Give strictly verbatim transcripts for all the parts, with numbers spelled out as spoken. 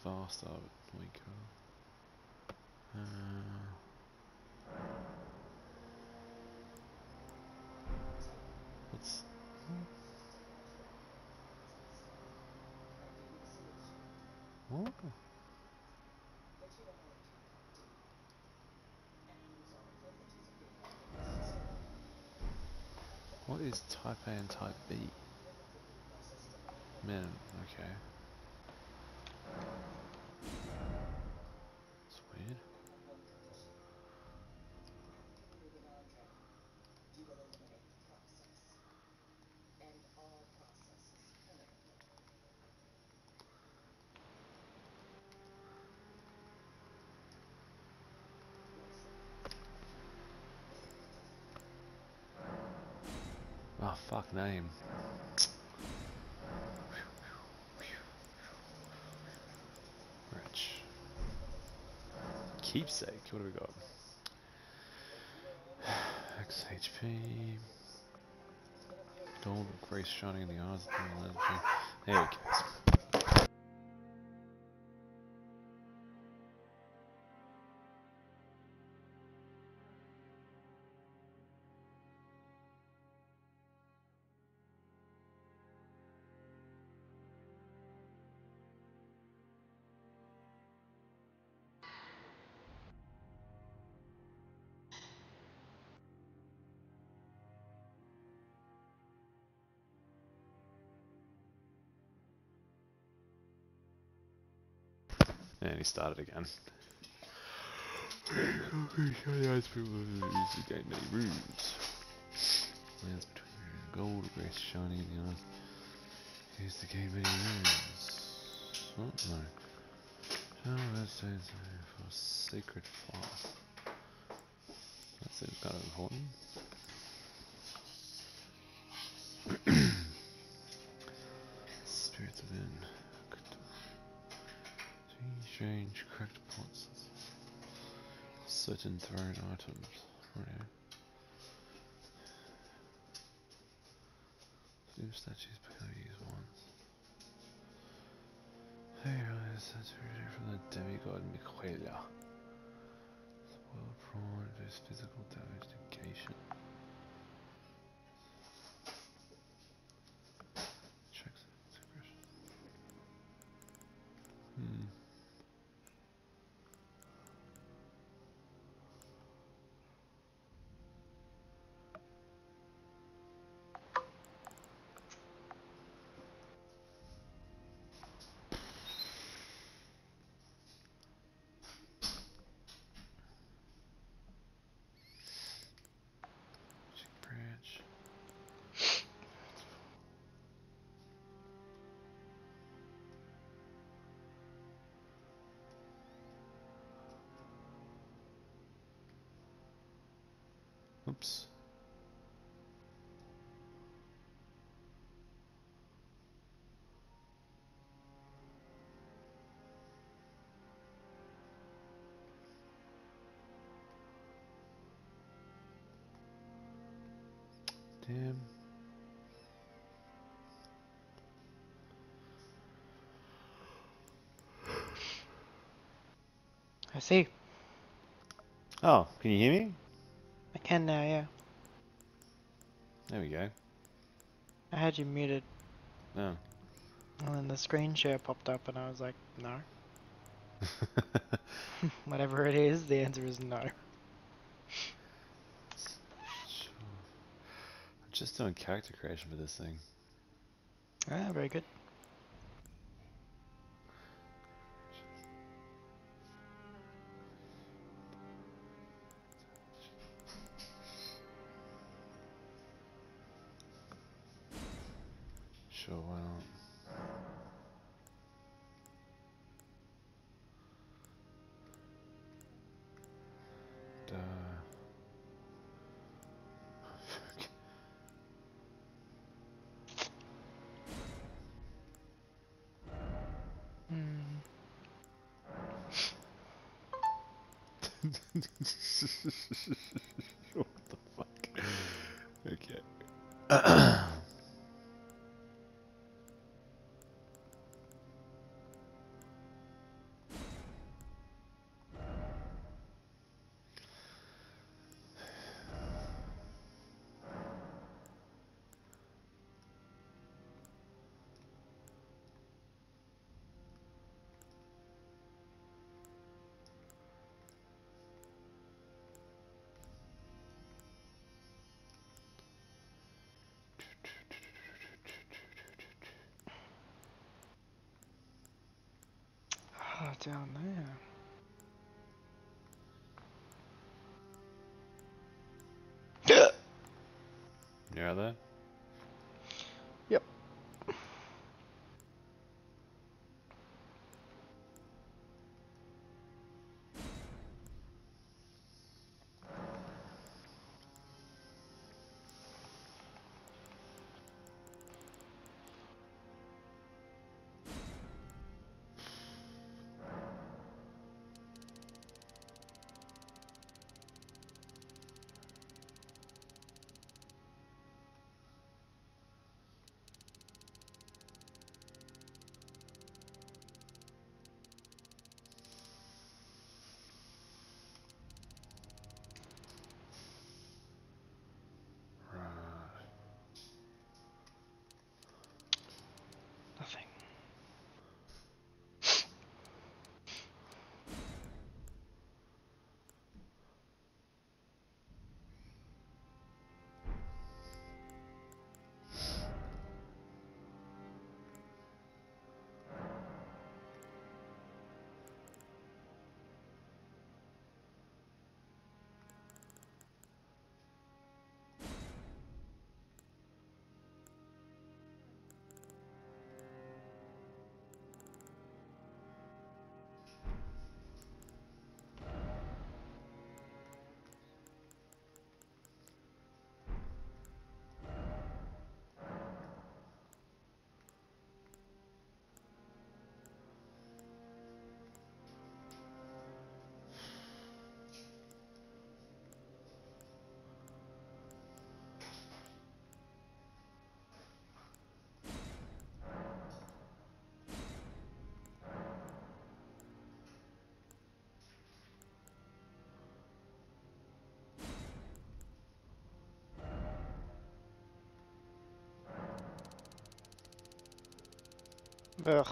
faster, but weaker. Uh, what's... What? What is type A and type B? Man, okay. It's weird. Oh, fuck name. Rich. Keepsake, what do we got? X H P. Gold, grace shining in the eyes. There we go. And he started again. Lands gain many runes. Lands between gold, grace shining in the eyes. Used to gain many runes. What? No. Oh, that stands for sacred flask. That seems kind of important. Spirits within. Three strange cracked pots. Certain thrown items. Right. Few statues become used once. Hey, I statue from the demigod Miquela. Spoiled prawn versus physical damage negation. Checks aggression. Hmm. Branch. Oops. Damn. I see. Oh, can you hear me? I can now, yeah. There we go. I had you muted, Oh. and then the screen share popped up, and I was like, no. Whatever it is, the answer is no. Sure. I'm just doing character creation for this thing. Ah, very good. Sure, why not? Duh. Hmm. What the fuck? Okay. Oh, down there. You out there? Yep. Right. Nothing. Ugh.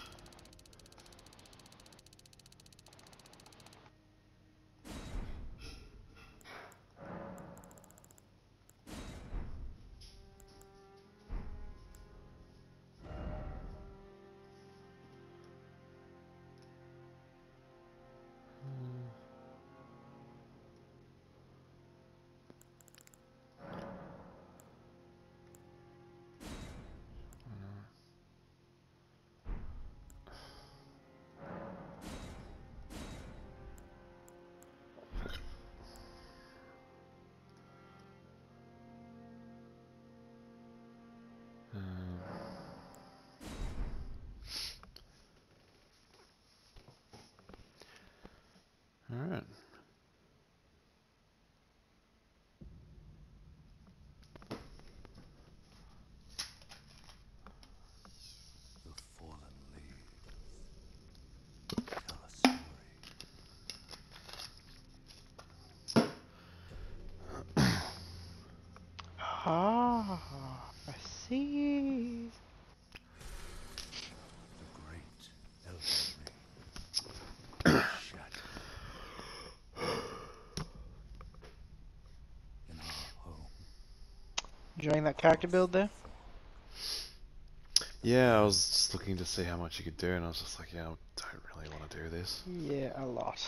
Um, Alright. The fallen leaves tell a story. Ah, I see. The great Elden Ring shattered in our home. Enjoying that character build there? Yeah, I was just looking to see how much you could do, and I was just like, yeah, I don't really want to do this. Yeah, a lot.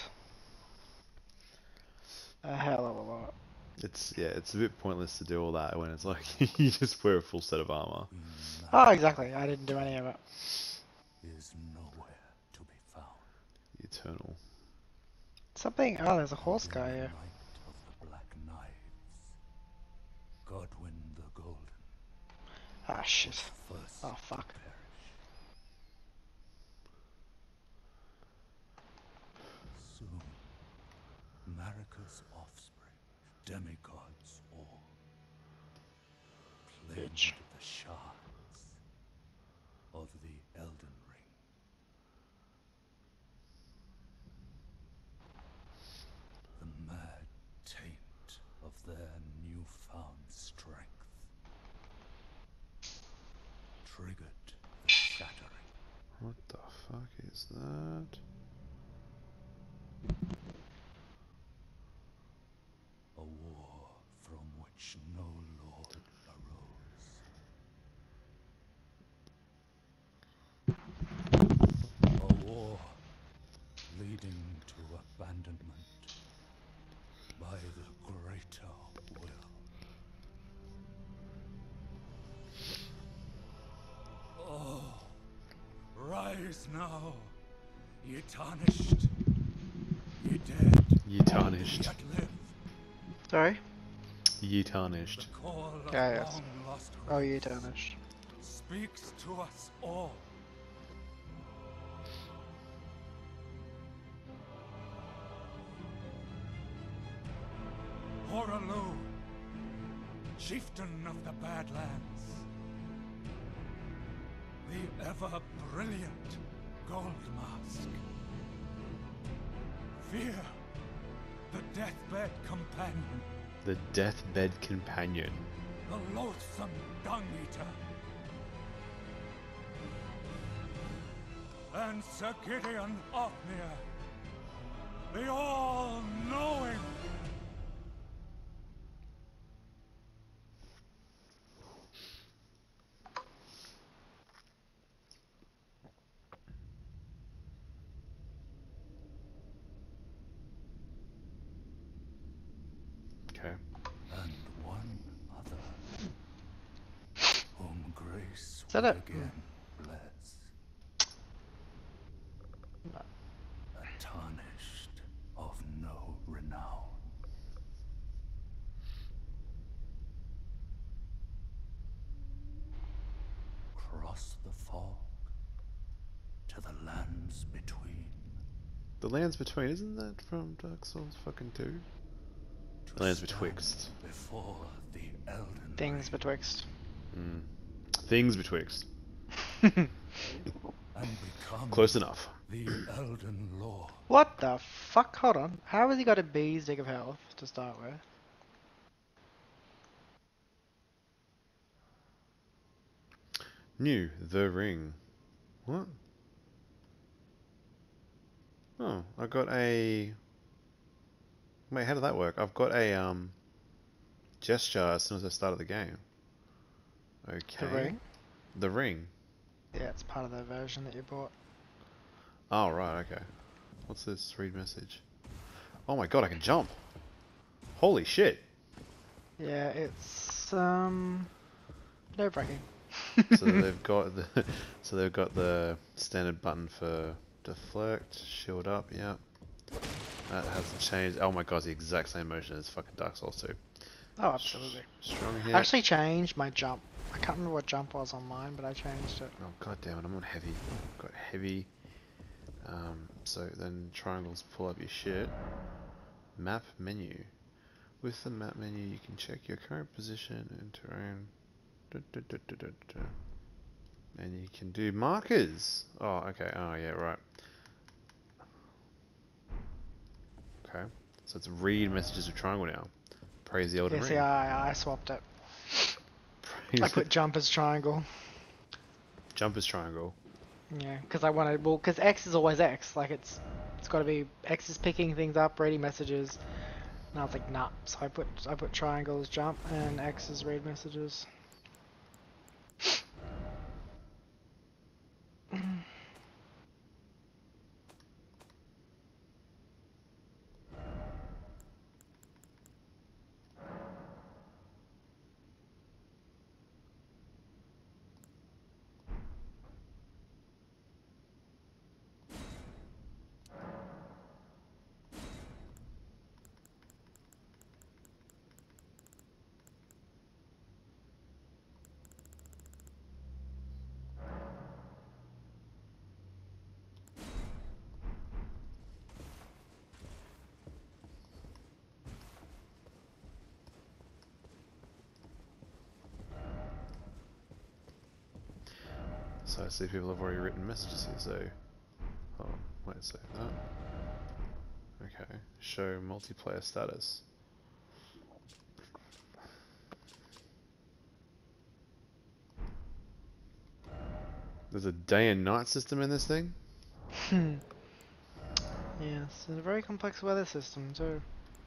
A hell of a lot. It's, yeah, it's a bit pointless to do all that when it's like, you just wear a full set of armor. Queen Oh, Mary exactly. I didn't do any of it. is nowhere to be found. The Eternal. Something. Oh, there's a And horse in guy the here. night of the Black Knives, Godwyn the Golden Ah, shit. was first Oh, to fuck. perish. Soon, Marika's offspring, demigods all, claimed Bitch. the shards of the Elden Ring. The mad taint of their newfound strength triggered the shattering. What the fuck is that? A war from which no lord arose. A war Arise now, ye tarnished, ye dead, Ye tarnished. yet live. Sorry? Ye tarnished. The call of Ah, yes. long lost Oh, you race tarnished. speaks to us all. Horalu, chieftain of the Badlands, the ever-brilliant Gold Mask. Fear, the deathbed companion, The deathbed companion. the loathsome Dung-Eater. And Sir Gideon Othniel, the all-knowing. Okay. And one other, whom grace Is that would it? again bless. No. A tarnished of no renown. Cross the fog to the lands between. The Lands Between, isn't that from Dark Souls fucking two? To The Lands stand Betwixt. before the Elden Things Ring betwixt. Mm. Things Betwixt. and become Close enough. the Elden Lord. What the fuck? Hold on. How has he got a B's dig of health to start with? New, The Ring. What? Oh, I got a... Wait, how did that work? I've got a, um... gesture as soon as I started the game. Okay. The ring? The Ring. Yeah, it's part of the version that you bought. Oh, right, okay. What's this? Read message. Oh my god, I can jump! Holy shit! Yeah, it's um nerve-wracking. So they've got the so they've got the standard button for deflect, shield up, yeah. That hasn't changed. Oh my god, it's the exact same motion as fucking Dark Souls two. Oh, absolutely. Strong hit. I actually changed my jump. I can't remember what jump was on mine, but I changed it. Oh god damn it, I'm on heavy. I've got heavy. Um, so then triangles pull up your shit. Map menu. With the map menu you can check your current position and terrain. Du- du- du- du- du- du. And you can do markers. Oh, okay. Oh, yeah, right. Okay. So it's read messages with triangle now. Praise the Elden Yeah, Ring. see, I, I swapped it. Praise I put jump as triangle. jump as triangle. Yeah, because I wanted, well, because X is always X. Like, it's it's got to be, X is picking things up, reading messages. And I was like, nah. So I put, I put triangle as jump, and X is read messages. So I see people have already written messages here, so... Oh, wait, save that. Okay, show multiplayer status. There's a day and night system in this thing? Hmm. Yes, it's a very complex weather system too.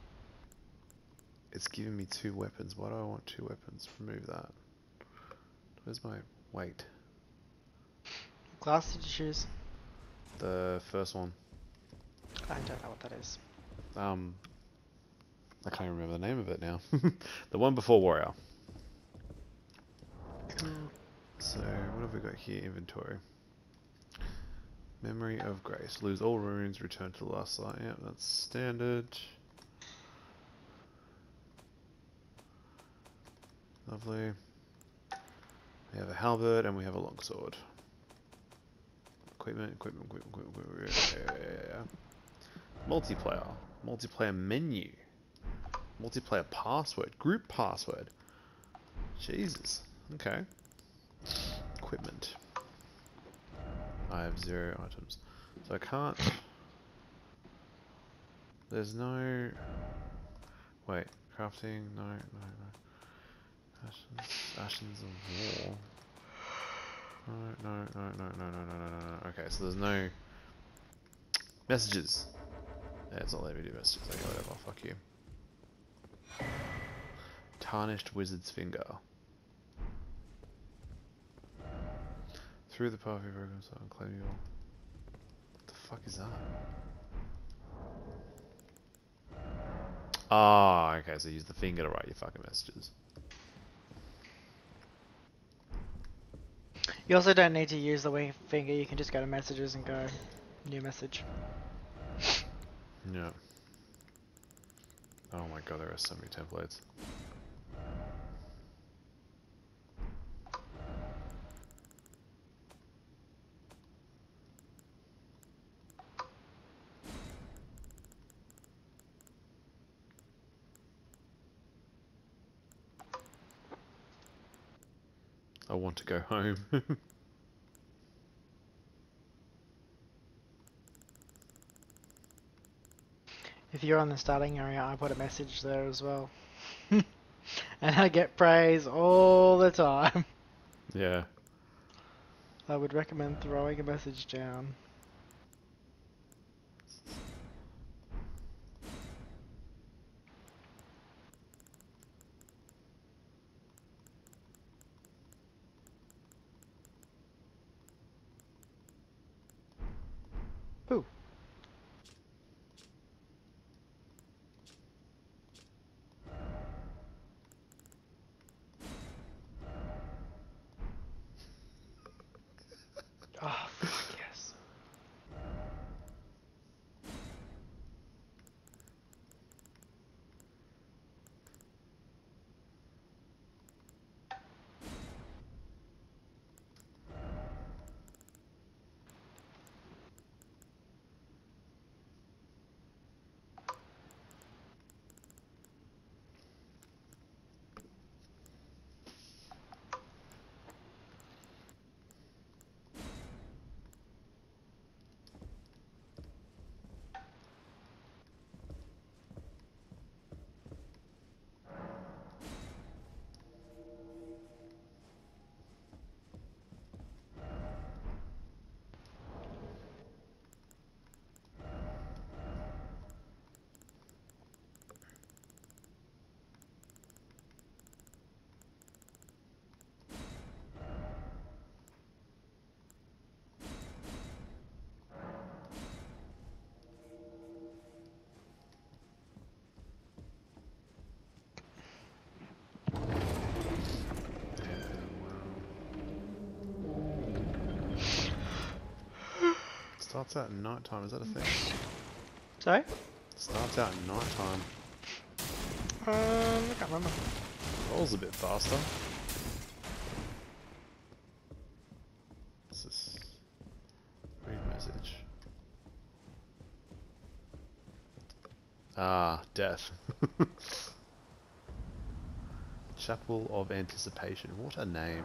It's giving me two weapons. Why do I want two weapons? Remove that. Where's my weight? Class did you choose? The first one. I don't know what that is. Um, I can't even remember the name of it now. The one before Warrior. Cool. So, what have we got here? Inventory. Memory of Grace. Lose all runes, return to the last site. Yep, that's standard. Lovely. We have a halberd and we have a longsword. Equipment, equipment, equipment, equipment, equipment. Yeah, yeah, yeah. Multiplayer. Multiplayer menu. Multiplayer password. Group password. Jesus. Okay. Equipment. I have zero items. So I can't... There's no... Wait. Crafting? No, no, no. Ashes, Ashes of War. No, no, no, no, no, no, no, no, no, no. Okay, so there's no... Messages. Yeah, it's not letting me do messages. Okay, whatever. Fuck you. Tarnished Wizard's Finger. Through the path of broken soul and claim your... What the fuck is that? Ah, oh, okay, so use the finger to write your fucking messages. You also don't need to use the wing finger, you can just go to messages and go new message. Yeah. Oh my god, there are so many templates. I want to go home. If you're on the starting area, I put a message there as well. And I get praise all the time. Yeah. I would recommend throwing a message down. Ooh. Oh, fuck yes. Starts out at night time, is that a thing? Sorry? Starts out at night time. Um, I can't remember. Rolls a bit faster. What's this? Read message. Ah, death. Chapel of Anticipation. What a name.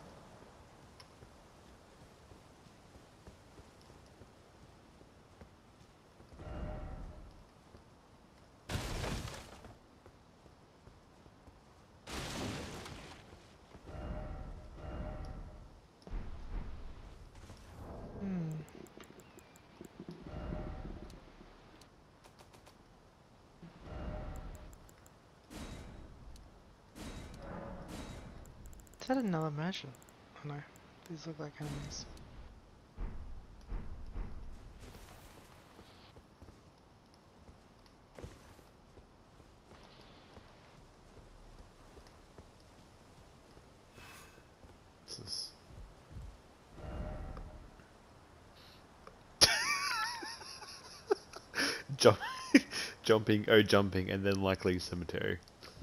Hmm. Is that another merchant? Oh no, these look like enemies. What's this? Jump, jumping, oh jumping, and then likely cemetery.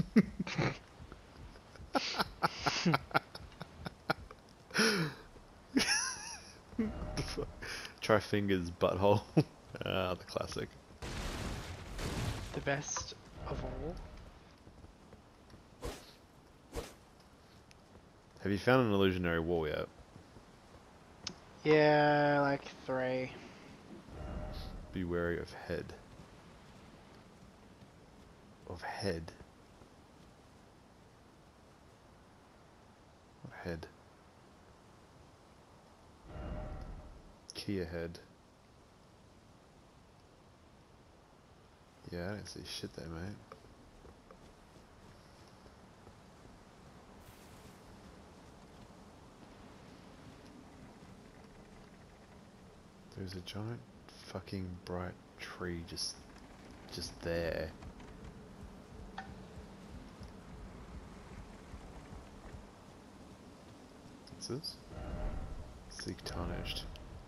Try fingers butthole. Ah, the classic. The best of all. Have you found an illusionary wall yet? Yeah, like three. Be wary of head. Of head. What head? Kia head. Yeah, I don't see shit there, mate. There's a giant fucking bright tree just just there. What's this? Seek tarnished.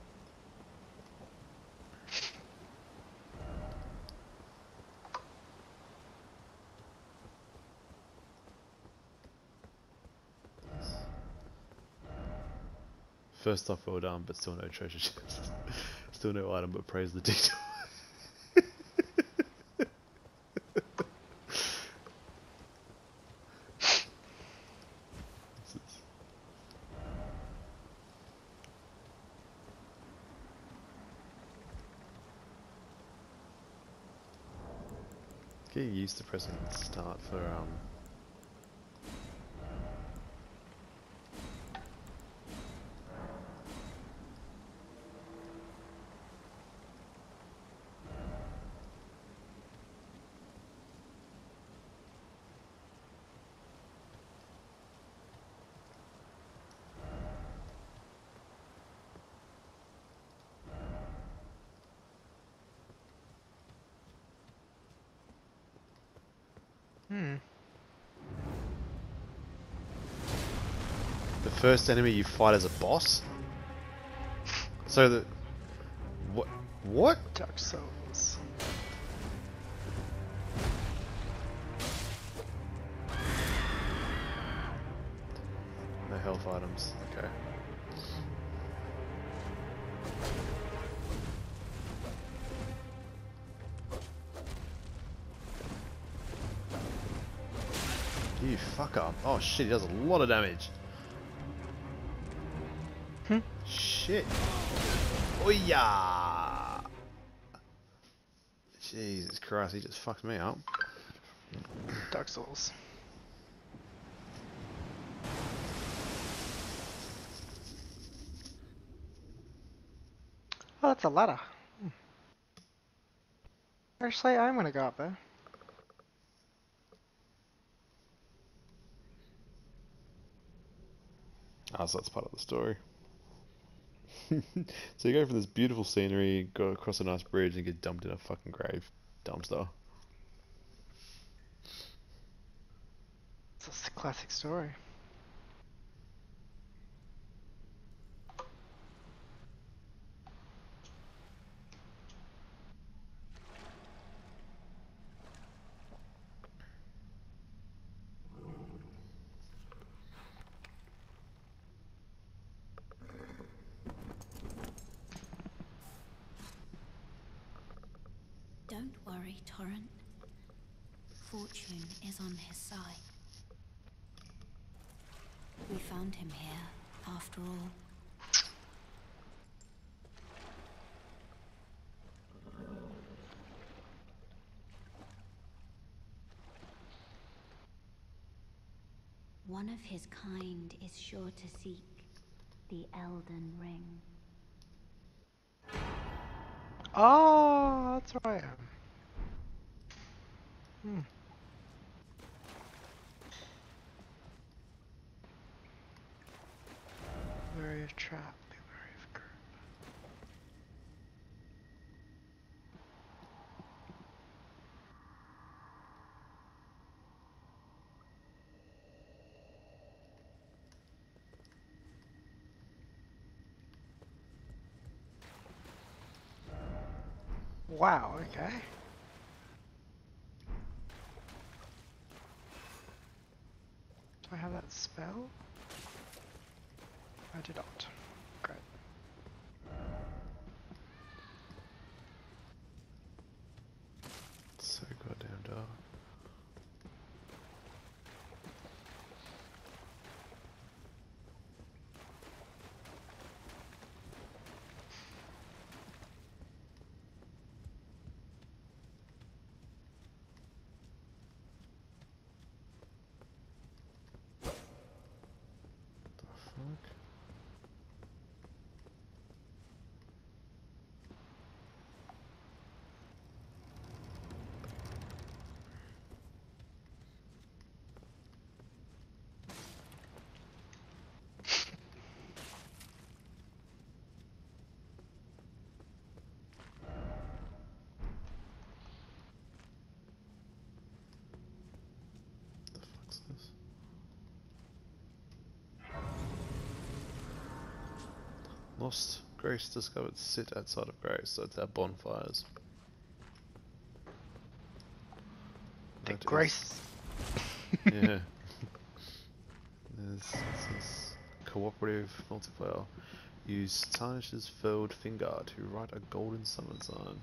First off, well done, but still no treasure chest. Still no item, but praise the detail. What's this? Getting used to pressing start for um. Hmm. The first enemy you fight as a boss? So the... What? What? Dark Souls. No health items, okay. You fuck up. Oh shit, he does a lot of damage. Hmm. Shit. Oh yeah. Jesus Christ, he just fucked me up. Dark Souls. Oh, that's a ladder. Hmm. Actually, I'm gonna go up there. Ah, so that's part of the story. So you go for this beautiful scenery, go across a nice bridge and get dumped in a fucking grave dumpster. It's a classic story. Don't worry, Torrent. Fortune is on his side. We found him here, after all. One of his kind is sure to seek the Elden Ring. Oh, that's right. Hmm. Wary of trap, be wary of curb. Wow, okay. Do I have that spell? I do not. Great. It's so goddamn dark. The fuck? The fuck's this? Lost Grace discovered sit outside of Grace, so it's our bonfires. The That is- grace. yeah. There's, this is cooperative multiplayer. Use Tarnish's furrowed finger to write a golden summon sign.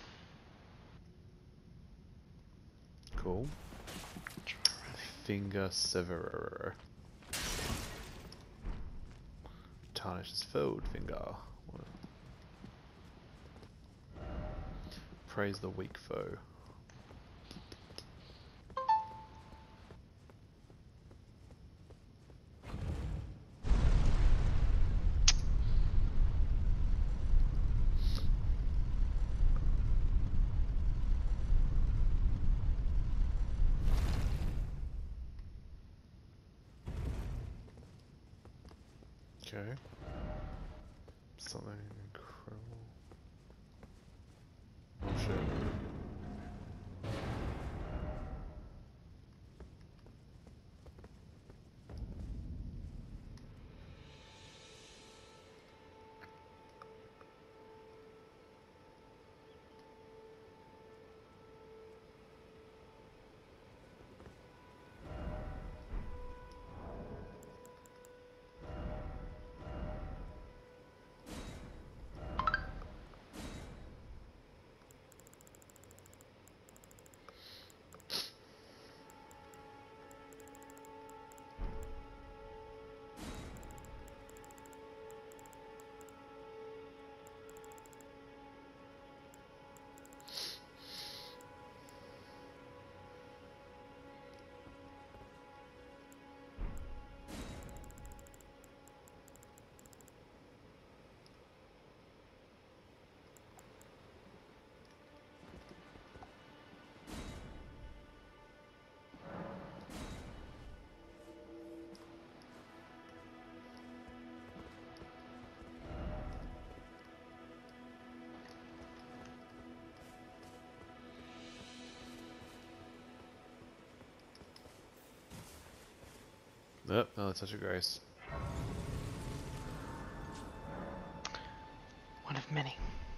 Cool. Finger Severer. Tarnish's furrowed finger. What? Praise the weak foe. Okay. Something incredible. Oh shit. Yep, another touch of grace. One of many.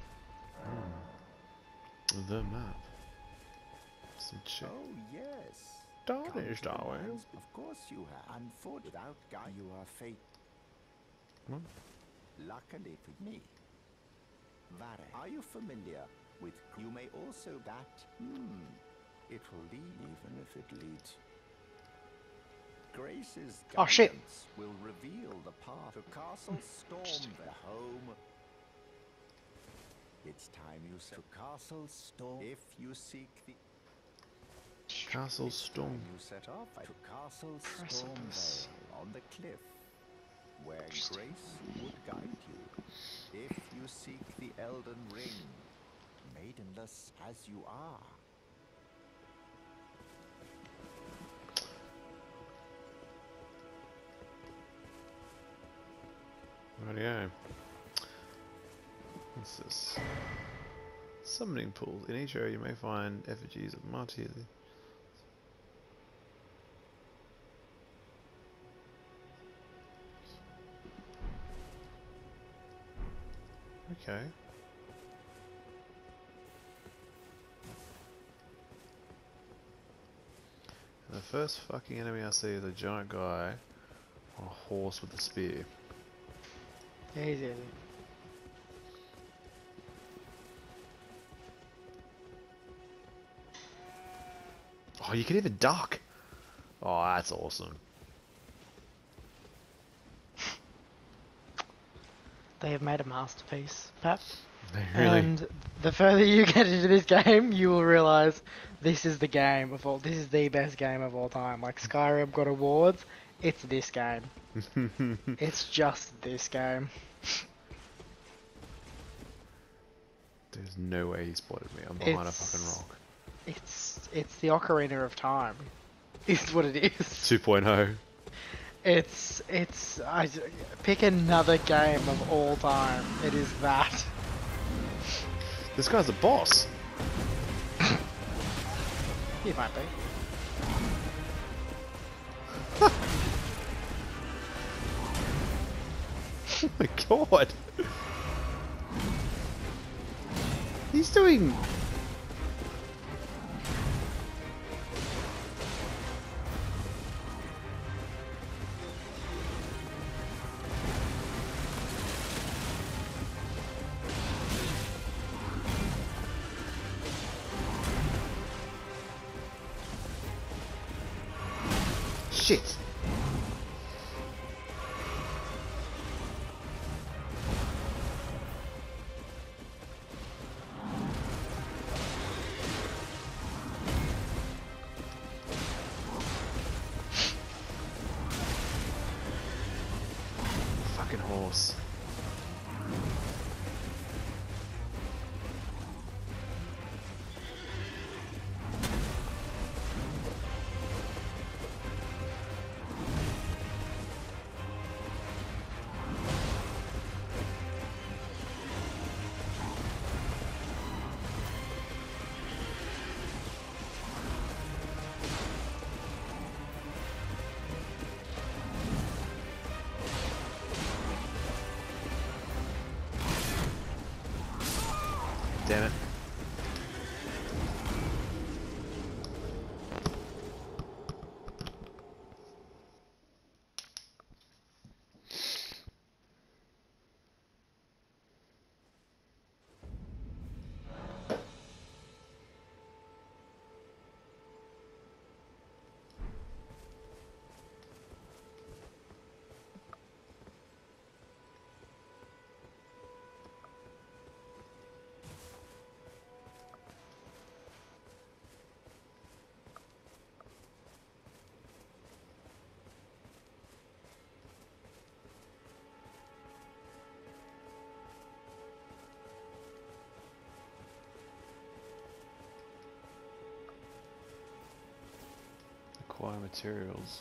Hmm. The map. Some shit. Oh, yes. Darnish, Come to the darling. lands- Of course you have. Unfortunately, without guy, you are fate. What? Luckily for me. Vare, are you familiar with... You may also that... Hmm. It will lead, even if it leads... Grace's Oh, shit. guidance will reveal the path to Castle Storm, the home. It's time you set to Castle Storm. If you seek the... Castle It's Storm. time you set off to Castle Precipice. Stormvale on the cliff, where Grace would guide you. If you seek the Elden Ring, maidenless as you are. Rightio. What's this? Summoning pool. In each area you may find effigies of martyrs. Okay. The first fucking enemy I see is a giant guy on a horse with a spear. Yeah, he's easy. Oh, you can even duck! Oh, that's awesome. They have made a masterpiece, Pap. They really... And the further you get into this game, you will realize this is the game of all. This is the best game of all time. Like Skyrim got awards, it's this game. It's just this game. There's no way he spotted me. I'm behind It's- a fucking rock. It's it's the Ocarina of Time, is what it is. two point oh. It's it's I pick another game of all time. It is that. This guy's a boss. He might be. Oh my god. He's doing... Shit. Fucking horse. Damn it. Acquire materials.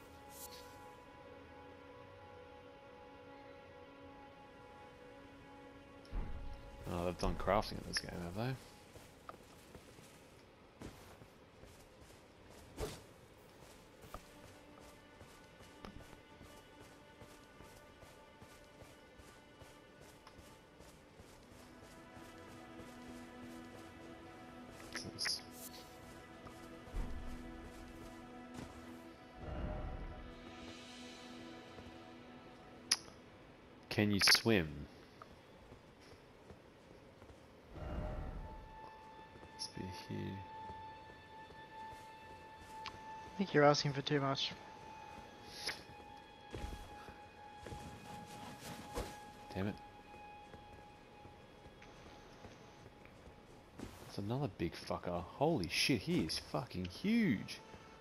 Oh, they've done crafting in this game, have they? What's this? Can you swim? Let's be here. I think you're asking for too much. Damn it. That's another big fucker. Holy shit, he is fucking huge.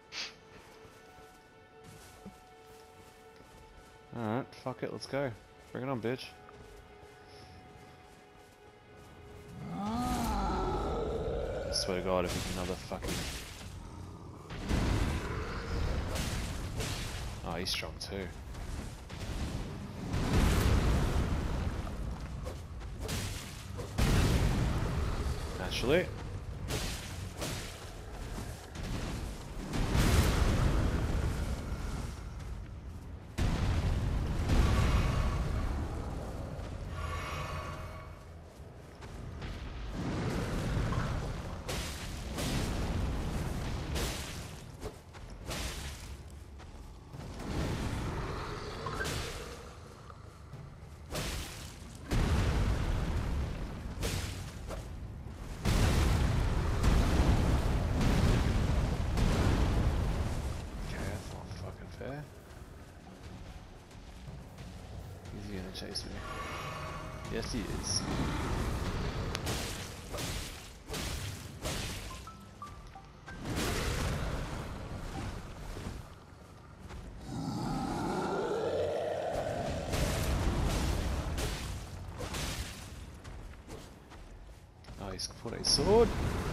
Alright, fuck it, let's go. Bring it on, bitch. I swear to God, if he's another fucking... Oh, he's strong too. Naturally. gonna chase me. Yes, he is. Nice, put a sword.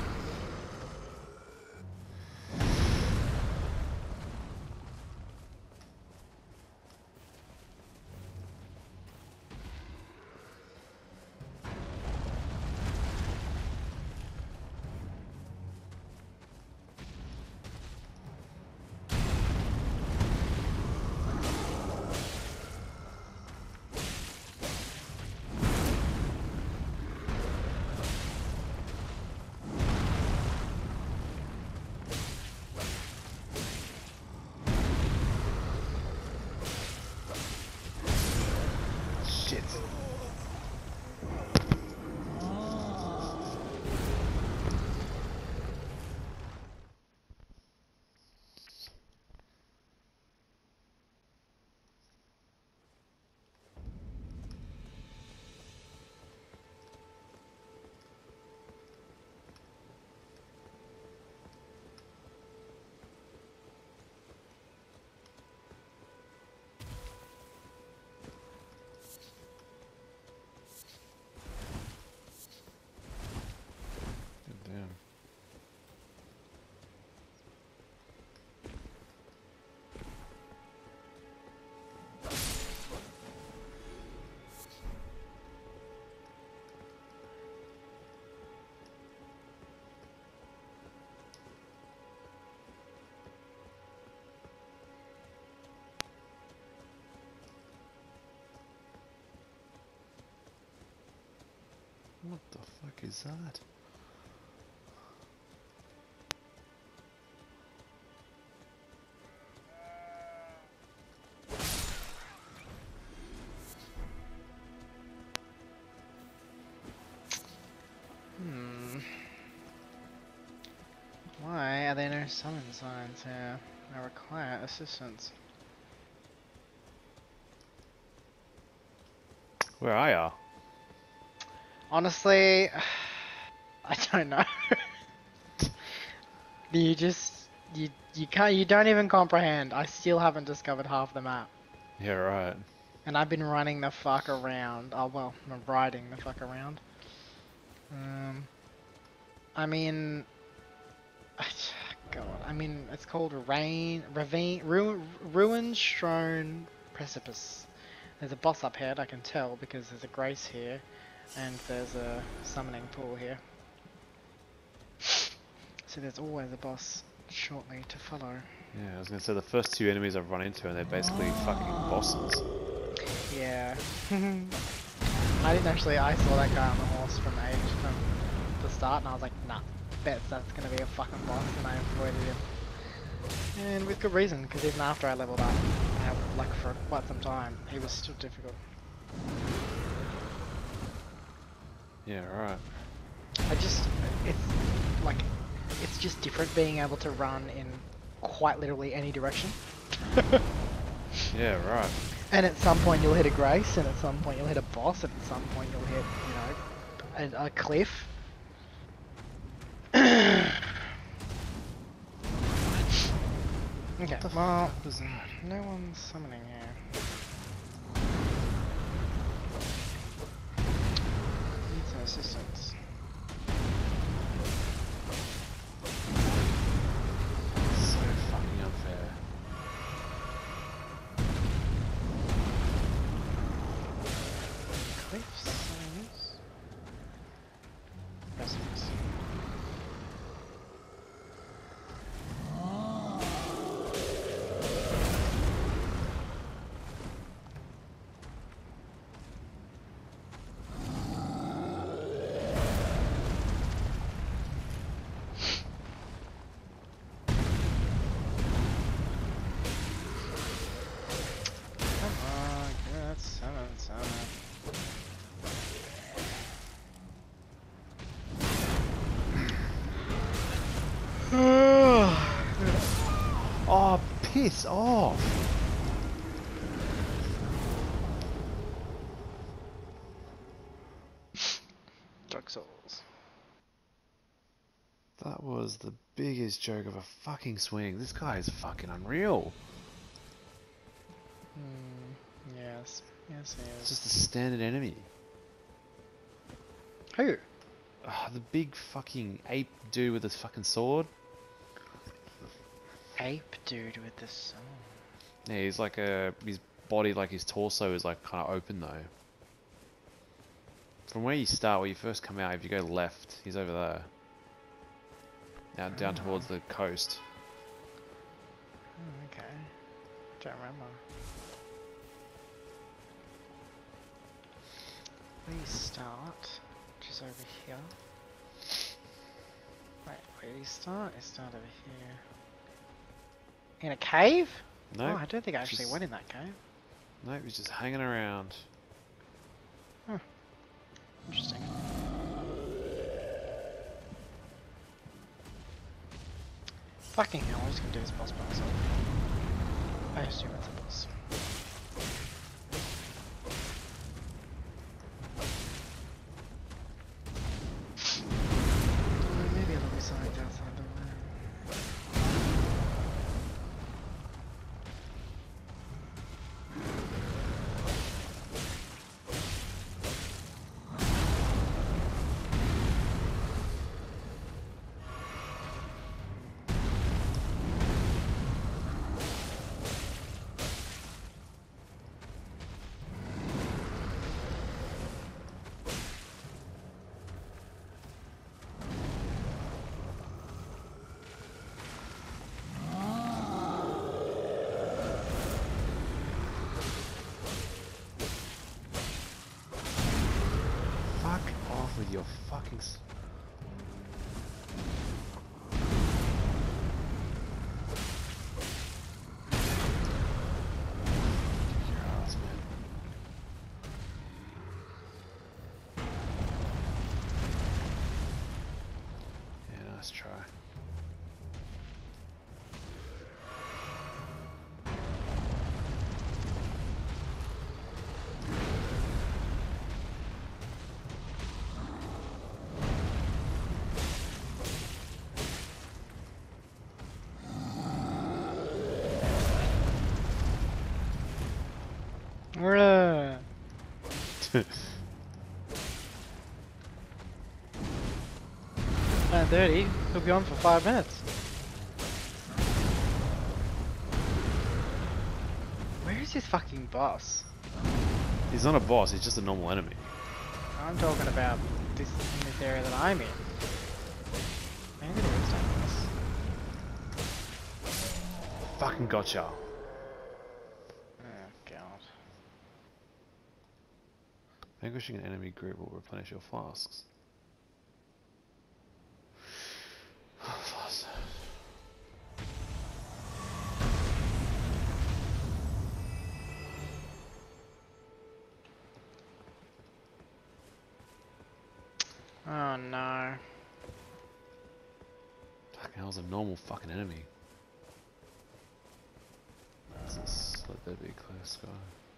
Shit. Damn. What the fuck is that? Hmm. Why are there no summon signs here? I require assistance. Where are ya? Honestly, I don't know. You just you you can't you don't even comprehend. I still haven't discovered half the map, Yeah, right. and I've been running the fuck around. Oh well, I'm riding the fuck around. Um, I mean, God, I mean it's called Rain Ravine Ruin Ruin Strewn Precipice. There's a boss up ahead, I can tell because there's a grace here, and there's a summoning pool here. So there's always a boss shortly to follow. Yeah, I was gonna say the first two enemies I've run into and they're basically fucking bosses. Yeah. I didn't actually, I saw that guy on the horse from age from the start and I was like, nah, bet that's gonna be a fucking boss, and I avoided him. And with good reason, because even after I leveled up, I have, like for quite some time, he was still difficult. Yeah, right. I just, it's like, it's just different being able to run in quite literally any direction. Yeah, right. And at some point you'll hit a grace, and at some point you'll hit a boss, and at some point you'll hit, you know, a, a cliff. Okay, well, no one's summoning here. Need some assistance. So fucking unfair. Cliffs, signs. Precipice. Come on, get summon, summon. Oh, piss off! That was the biggest joke of a fucking swing. This guy is fucking unreal. Hmm. Yes. Yes, he It's is. just a standard enemy. Who? Ah, the big fucking ape dude with his fucking sword. Ape dude with the song. Yeah, he's like a his body, like his torso, is like kind of open though. From where you start, where you first come out, if you go left, he's over there. Now down towards the coast. Oh, okay. Don't remember. We start, which is over here. Wait, where do you start? You start over here. In a cave? No, Oh, I don't think I actually just- went in that cave. nope, he's just hanging around. Interesting. Fucking hell, I'm just gonna do this boss by myself. I assume it's a boss. Uh, maybe there'll be signs outside the room. Fuck off with your fucking. S Kick your ass, man. Yeah, nice try. Bruh. nine thirty. He'll be on for five minutes. Where is this fucking boss? He's not a boss, he's just a normal enemy. I'm talking about this in this area that I'm in. Maybe there is no boss. Fucking gotcha. Oh god. Vanquishing an enemy group will replenish your flasks. Flasks. Oh no. Fucking hell's a normal fucking enemy. Let's just let there be clear sky.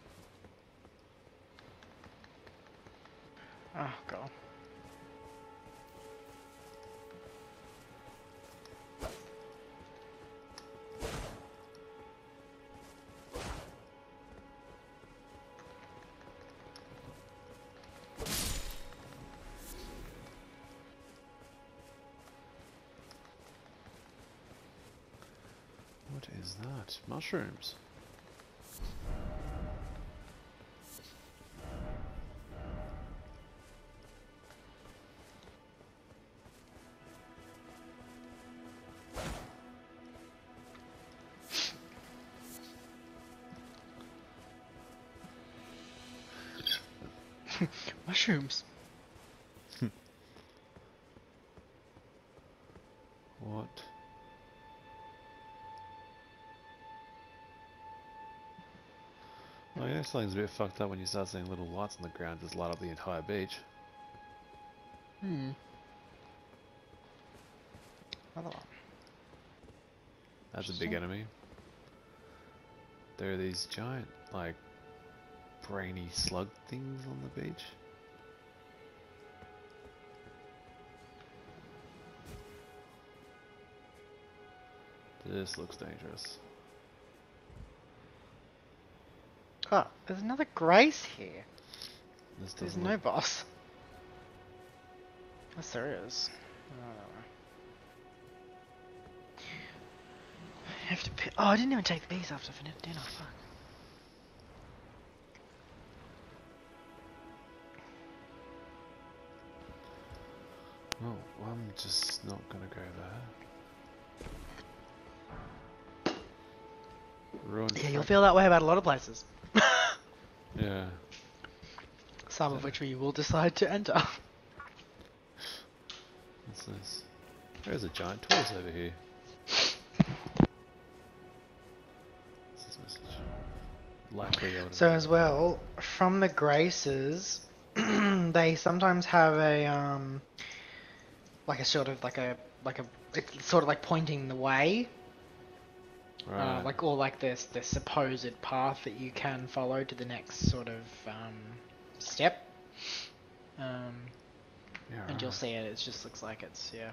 Oh god. What is that? Mushrooms. Mushrooms. What? Oh yeah, something's a bit fucked up when you start seeing little lights on the ground just light up the entire beach. Hmm. Another one. That's a big Interesting. enemy. There are these giant, like, brainy slug things on the beach. This looks dangerous. Oh, there's another Grace here. This There's doesn't no look... boss. Yes, there is. I don't know. I have to pick. Oh, I didn't even take these after for dinner. Fuck. Oh, I'm just not gonna go there. Ruined Yeah, you'll fac- feel that way about a lot of places. Yeah. Some of which we will decide to enter. What's this? There's a giant tortoise over here. What's this message? Likely Elden So Ring. as well, from the Graces, they sometimes have a um, like a sort of like a like a it's sort of like pointing the way, Right. uh, like or like this this supposed path that you can follow to the next sort of um, step. Um, yeah, and you'll right. see it. It just looks like it's yeah.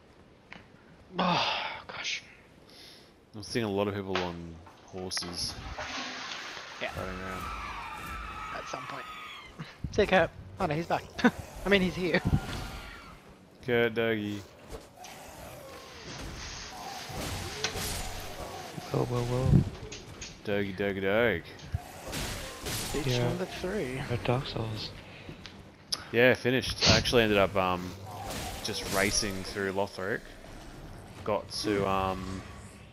Oh gosh. I'm seeing a lot of people on horses Yeah. riding around. At some point. See Kurt. Oh no, he's back. I mean, he's here. Kurt Dougie. Well, well, well. Dougie, Dougie, Doug. Beach Yeah. number three. No Dark Souls. Yeah, finished. I actually ended up um, just racing through Lothric. Got to um,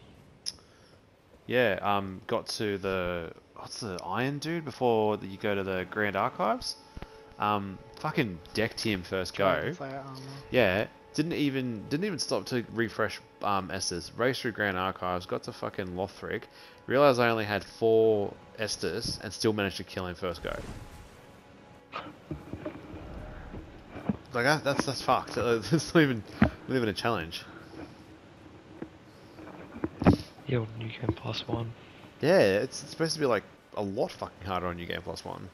yeah, um, got to the what's the Iron Dude before you go to the Grand Archives. Um, fucking decked him first go. Dragonslayer armor. Yeah, didn't even didn't even stop to refresh um Estus. Raced through Grand Archives, got to fucking Lothric. Realized I only had four Estus and still managed to kill him first go. Like that, that's that's fucked. Uh, It's not even not even a challenge. Yeah, well, New Game Plus One. Yeah, it's, it's supposed to be like a lot fucking harder on New Game Plus One.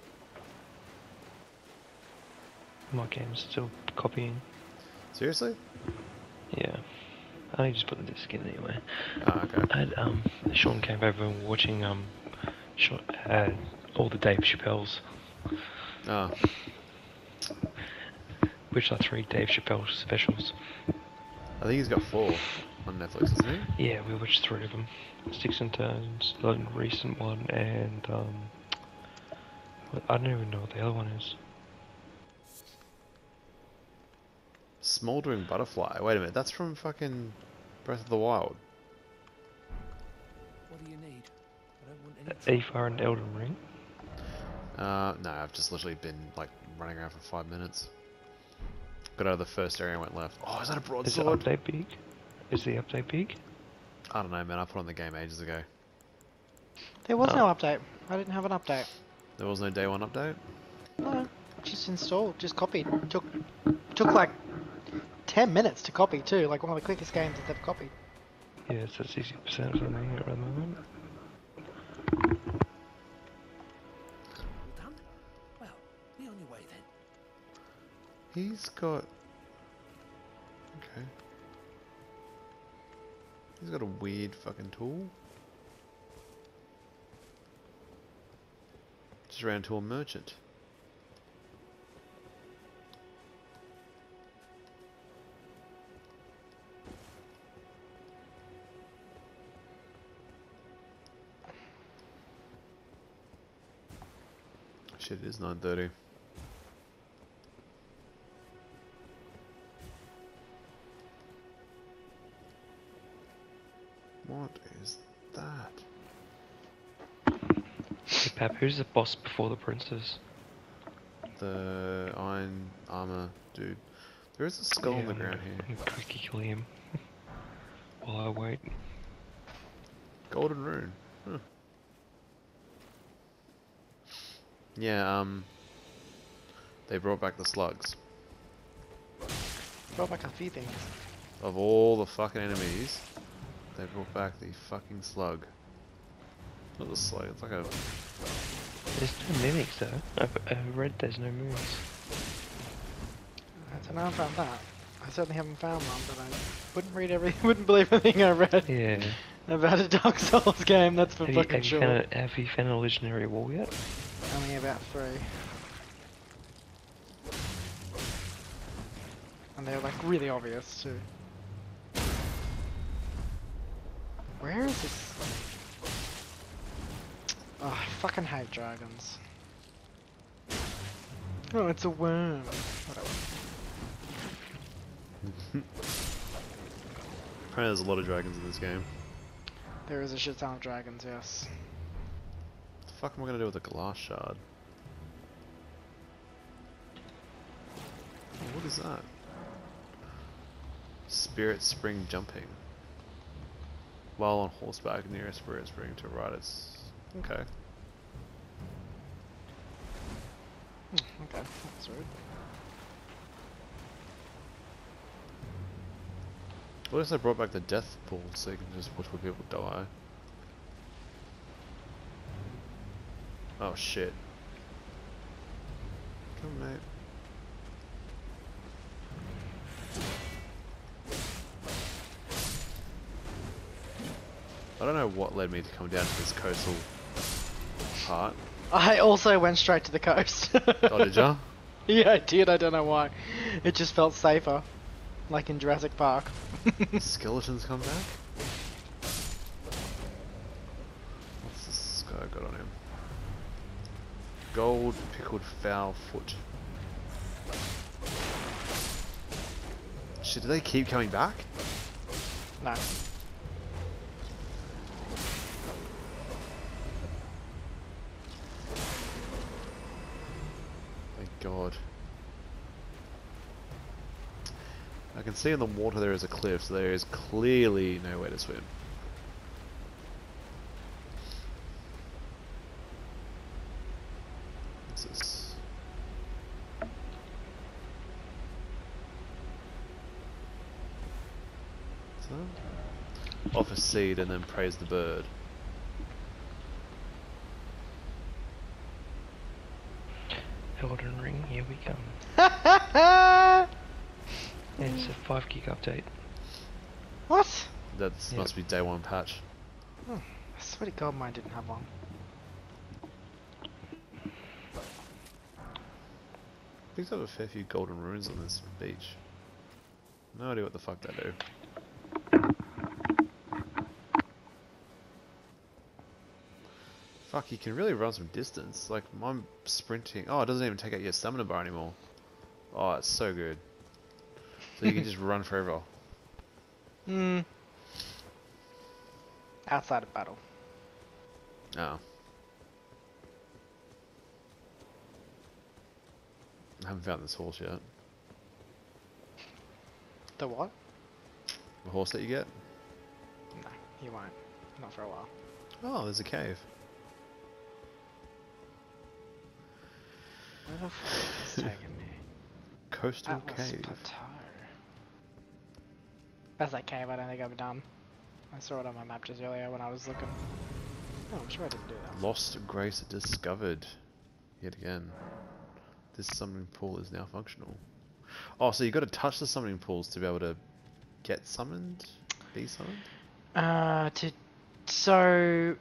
My game's still copying. Seriously? Yeah. I only just put the disc in anyway. Oh, okay. I had, um, Sean came over and watching, um, Sean had all the Dave Chappelle's, Oh, which are three Dave Chappelle specials. I think he's got four on Netflix, isn't he? Yeah, we watched three of them. Sticks and Stones, the recent one, and, um, I don't even know what the other one is. Smoldering Butterfly. Wait a minute, that's from fucking Breath of the Wild. What do you need? I don't want any Aoife and Elden Ring. Uh, no, I've just literally been like running around for five minutes. Got out of the first area and went left. Oh, is that a Is the broadsword? update big? Is the update big? I don't know, man. I put on the game ages ago. There was Oh. no update. I didn't have an update. There was no day one update. No, just installed, just copied. Took took like ten minutes to copy too. Like one of the quickest games I've ever copied. Yeah, it's at sixty percent for me at the moment. all done? Well, be on your way then. He's got. Okay. He's got a weird fucking tool. Just ran to a merchant. Shit, it is nine thirty. What is that? Hey Pap, who's the boss before the princess? The iron armor dude. There is a skull on the ground here. I'm gonna quickly kill him while I wait. Golden rune. Huh. Yeah, um... they brought back the slugs. Brought back a few things. Of all the fucking enemies, they brought back the fucking slug. Not the slug, it's like a... There's no mimics though. I've, I've read there's no moves. I don't know about that. I certainly haven't found one, but I wouldn't read every, wouldn't believe everything I read. Yeah. About a Dark Souls game, that's for Have you, fucking have you sure. found a, have you found a legendary wall yet? Only about three. And they're like really obvious too. Where is this? Oh, I fucking hate dragons. Oh, it's a worm. Whatever. Apparently there's a lot of dragons in this game. There is a shit ton of dragons, yes. What the fuck am I gonna do with a glass shard? Oh, what is that? Spirit spring jumping. While on horseback near a spirit spring to ride its... Okay. Hmm, okay, that's rude. What if they brought back the death pool so you can just watch where people die? Oh shit. Come mate. I don't know what led me to come down to this coastal part. I also went straight to the coast. Oh, did ya? Yeah, I did. I don't know why. It just felt safer, like in Jurassic Park. The skeletons come back? What's this guy got on him? Gold pickled foul foot. Shit, do they keep coming back? No. Thank God. I can see in the water there is a cliff, so there is clearly nowhere to swim. What's this? What's that? Offer seed and then praise the bird. Elden Ring, here we come. It's a five gig update. What? That Yep. must be day one patch. Oh, I swear to God, mine didn't have one. Picked up a fair few golden runes on this beach. No idea what the fuck they do. Fuck, you can really run some distance. Like, I'm sprinting. Oh, it doesn't even take out your stamina bar anymore. Oh, it's so good. So you can just run forever. Hmm. Outside of battle. Oh. I haven't found this horse yet. The what? The horse that you get? No, you won't. Not for a while. Oh, there's a cave. Where the fuck is this taking me? Coastal Atlas cave. Plateau. That's that cave I don't think I've done. I saw it on my map just earlier when I was looking. Oh, I'm sure I didn't do that. Lost Grace discovered. Yet again. This summoning pool is now functional. Oh, so you got to touch the summoning pools to be able to get summoned? Be summoned? Uh, to so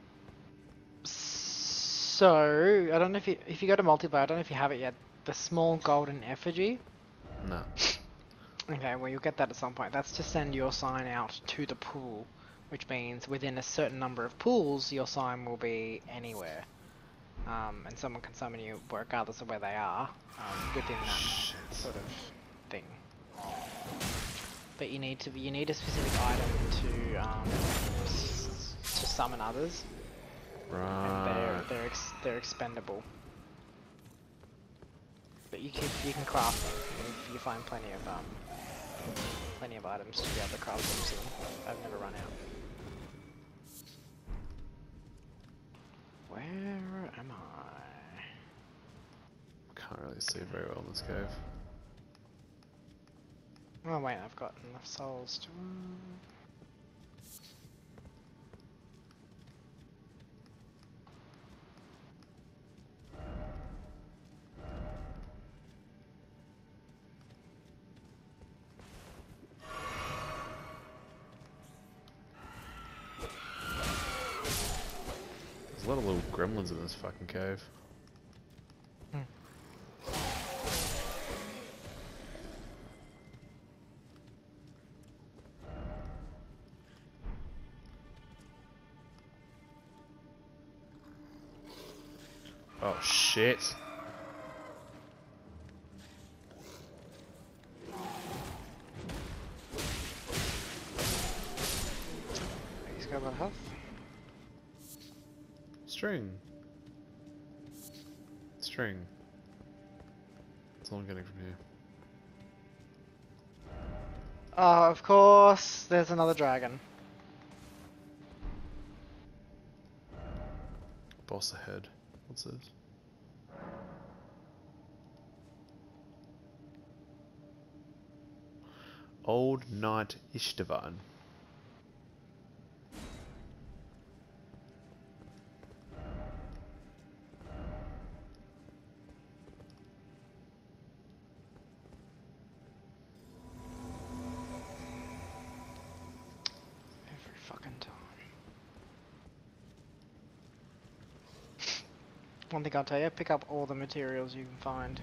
so I don't know if you if you go to multiplayer. I don't know if you have it yet. The small golden effigy. No. Okay, well you'll get that at some point. That's to send your sign out to the pool, which means within a certain number of pools, your sign will be anywhere, um, and someone can summon you regardless of where they are um, within that Shit. sort of thing. But you need to you need a specific item to um, s- to summon others, and they're Right. they're ex they're expendable. But you can you can craft them if you find plenty of um plenty of items to be able to craft them. So I've never run out. Where am I? Can't really see very well in this cave. Oh wait, I've got enough souls to. There's a lot of little gremlins in this fucking cave. Oh shit. He's got a lot of health. String. String. That's all I'm getting from here. Oh, of course, there's another dragon. Boss ahead. What's this? Old Knight Ishtavan. Every fucking time. One thing I'll tell you, pick up all the materials you can find.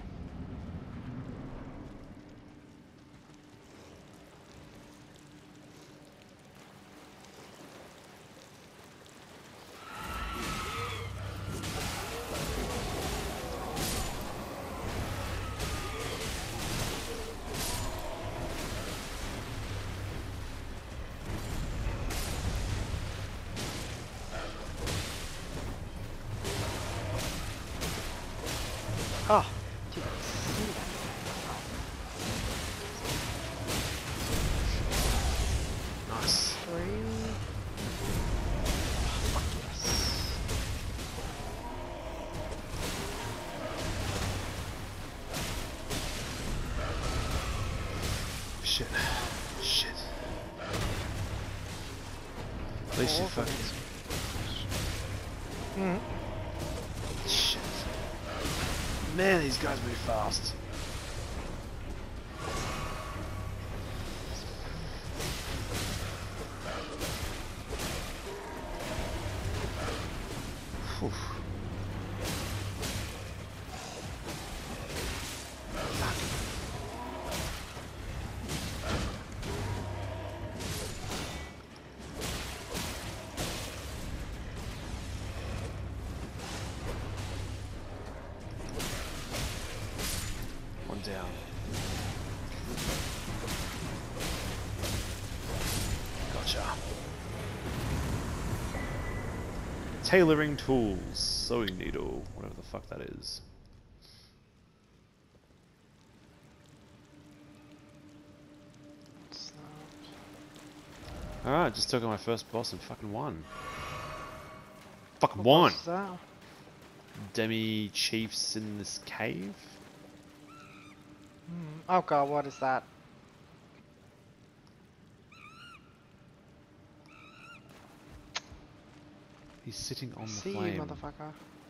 Oh, did you see that? Nice. Three. Oh, fuck yes. Shit. Shit. At least you fucking... Mm. Shit. Man, these guys move fast. Oof. One down. Gotcha. Tailoring tools, sewing needle, whatever the fuck that is. What's that? Alright, just took on my first boss and fucking won. Fucking What won! boss is that? Demi chiefs in this cave? Hmm. Oh god, what is that? He's sitting on the See you, flame. motherfucker.